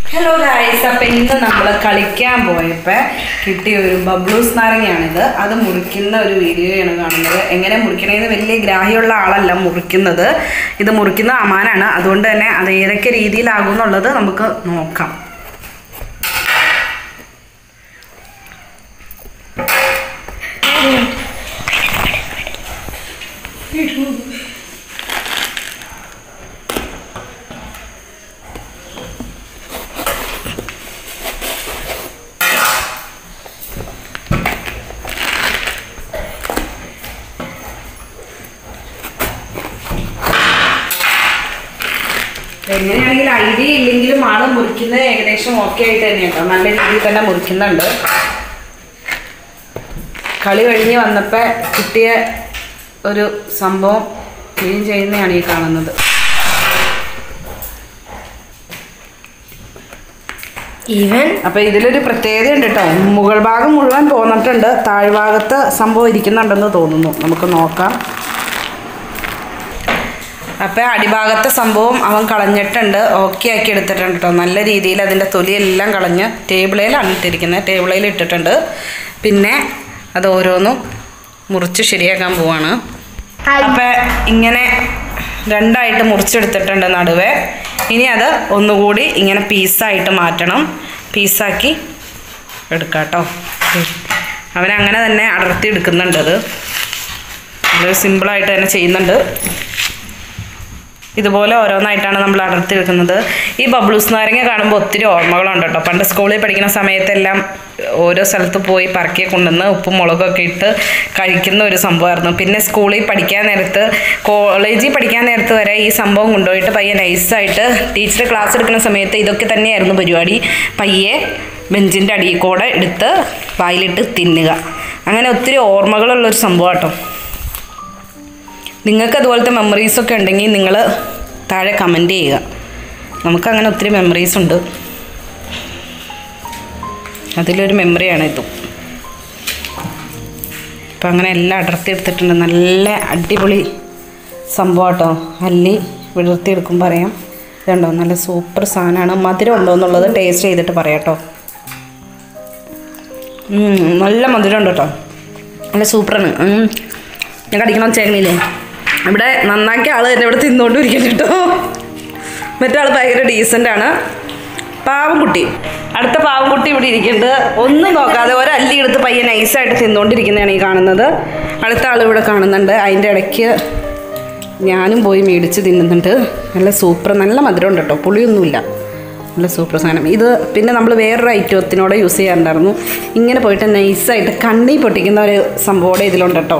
Hello guys, അപ്പം ഇന്ന് നമ്മൾ കളിക്കാൻ പോയപ്പോൾ കിട്ടിയ ഒരു ബബ്ലൂസ് നാരങ്ങയാണിത്. അത് മുറിക്കുന്ന ഒരു വീഡിയോയാണ് കാണുന്നത്. എങ്ങനെ മുറിക്കണമെന്ന് വലിയ ഗ്രാഹ്യമുള്ള ആളല്ല മുറിക്കുന്നത്. ഇത് മുറിക്കുന്ന അമാനാണ്. അതുകൊണ്ട് തന്നെ അത് ഏതൊക്കെ രീതിയിലാകും എന്നുള്ളത് നമുക്ക് നോക്കാം. എങ്ങനെയാണെങ്കിൽ ഐഡിയ ഇല്ലെങ്കിലും ആള് മുറിക്കുന്നത് ഏകദേശം ഓക്കെ ആയിട്ട് തന്നെ കേട്ടോ. നല്ല രീതിയിൽ തന്നെ മുറിക്കുന്നുണ്ട്. കളി കഴിഞ്ഞ് വന്നപ്പോൾ കിട്ടിയ ഒരു സംഭവം ക്ലീൻ ചെയ്യുന്നതാണ് ഈ കാണുന്നത്. അപ്പം ഇതിലൊരു പ്രത്യേകത ഉണ്ട് കേട്ടോ. മുകൾ ഭാഗം മുഴുവൻ പോന്നിട്ടുണ്ട്, താഴ്ഭാഗത്ത് സംഭവം ഇരിക്കുന്നുണ്ടെന്ന് തോന്നുന്നു. നമുക്ക് നോക്കാം. അപ്പം അടിഭാഗത്തെ സംഭവം അവൻ കളഞ്ഞിട്ടുണ്ട്, ഓക്കെ ആക്കി എടുത്തിട്ടുണ്ട് കേട്ടോ. നല്ല രീതിയിൽ അതിൻ്റെ തൊലിയെല്ലാം കളഞ്ഞ് ടേബിളിലാണ് ഇട്ടിരിക്കുന്നത്. ടേബിളിൽ ഇട്ടിട്ടുണ്ട്. പിന്നെ അത് ഓരോന്നും മുറിച്ച് ശരിയാക്കാൻ പോവാണ്. അപ്പം ഇങ്ങനെ രണ്ടായിട്ട് മുറിച്ചെടുത്തിട്ടുണ്ട് നടുവേ. ഇനി അത് ഒന്നുകൂടി ഇങ്ങനെ പീസായിട്ട് മാറ്റണം. പീസാക്കി എടുക്കാം കേട്ടോ. അവനങ്ങനെ തന്നെ അടർത്തി എടുക്കുന്നുണ്ട്. അത് സിമ്പിളായിട്ട് തന്നെ ചെയ്യുന്നുണ്ട്. ഇതുപോലെ ഓരോന്നായിട്ടാണ് നമ്മൾ അടർത്തി എടുക്കുന്നത്. ഈ ബബ്ലൂസ് നാരങ്ങ കാണുമ്പോൾ ഒത്തിരി ഓർമ്മകളുണ്ട് കേട്ടോ. പണ്ട് സ്കൂളിൽ പഠിക്കുന്ന സമയത്തെല്ലാം ഓരോ സ്ഥലത്ത് പോയി പറക്കി കൊണ്ടുവന്ന് ഉപ്പും മുളകൊക്കെ ഇട്ട് കഴിക്കുന്ന ഒരു സംഭവമായിരുന്നു. പിന്നെ സ്കൂളിൽ പഠിക്കാൻ നേരത്ത്, കോളേജിൽ പഠിക്കാൻ നേരത്ത് വരെ ഈ സംഭവം കൊണ്ടുപോയിട്ട് പയ്യെ നൈസായിട്ട് ടീച്ചർ ക്ലാസ് എടുക്കുന്ന സമയത്ത് ഇതൊക്കെ തന്നെയായിരുന്നു പരിപാടി. പയ്യെ ബെഞ്ചിൻ്റെ അടിയിൽ കൂടെ എടുത്ത് വായിലിട്ട് തിന്നുക. അങ്ങനെ ഒത്തിരി ഓർമ്മകളുള്ളൊരു സംഭവം കേട്ടോ. നിങ്ങൾക്ക് അതുപോലത്തെ മെമ്മറീസൊക്കെ ഉണ്ടെങ്കിൽ നിങ്ങൾ താഴെ കമൻറ്റ് ചെയ്യുക. നമുക്കങ്ങനെ ഒത്തിരി മെമ്മറീസ് ഉണ്ട്. അതിലൊരു മെമ്മറിയാണ് ഇതും. ഇപ്പം അങ്ങനെ എല്ലാം അടർത്തി എടുത്തിട്ടുണ്ട്. നല്ല അടിപൊളി സംഭവം കേട്ടോ. അല്ലി വിടർത്തി എടുക്കുമ്പോൾ പറയാം. ഇതുണ്ടോ, നല്ല സൂപ്പർ സാധനമാണ്. മധുരം ഉണ്ടോ എന്നുള്ളത് ടേസ്റ്റ് ചെയ്തിട്ട് പറയാം കേട്ടോ. നല്ല മധുരം ഉണ്ട് കേട്ടോ. നല്ല സൂപ്പറാണ്. ഞാൻ കടിക്കണം ചേർന്നില്ലേ. ഇവിടെ നന്നാക്കിയ ആൾ തന്നെ ഇവിടെ തിന്നുകൊണ്ട് ഇരിക്കുന്നു കേട്ടോ. മറ്റേ ആൾ ഭയങ്കര ഡീസൻ്റാണ്. പാവംകുട്ടി, അടുത്ത പാവംകുട്ടി ഇവിടെ ഇരിക്കുന്നുണ്ട്. ഒന്നും നോക്കാതെ ഒരല്ലി എടുത്ത് പയ്യെ നൈസായിട്ട് തിന്നുകൊണ്ടിരിക്കുന്നതാണ് ഈ കാണുന്നത്. അടുത്ത ആൾ ഇവിടെ കാണുന്നുണ്ട്. അതിൻ്റെ ഇടയ്ക്ക് ഞാനും പോയി മേടിച്ച് തിന്നുന്നുണ്ട്. നല്ല സൂപ്പർ, നല്ല മധുരം ഉണ്ട് കേട്ടോ. പുളിയൊന്നുമില്ല. നല്ല സൂപ്പർ സാധനം. ഇത് പിന്നെ നമ്മൾ വേറൊരു ഐറ്റത്തിനോടെ യൂസ് ചെയ്യാറുണ്ടായിരുന്നു. ഇങ്ങനെ പോയിട്ട് നൈസായിട്ട് കണ്ണി പൊട്ടിക്കുന്ന ഒരു സംഭവം ഇതിലുണ്ട് കേട്ടോ.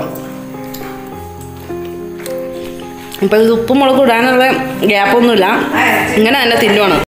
ഇപ്പം ഇത് ഉപ്പും മുളകും ഇടാനുള്ള ഗ്യാപ്പൊന്നുമില്ല. ഇങ്ങനെ തന്നെ തിന്നുവാണ്.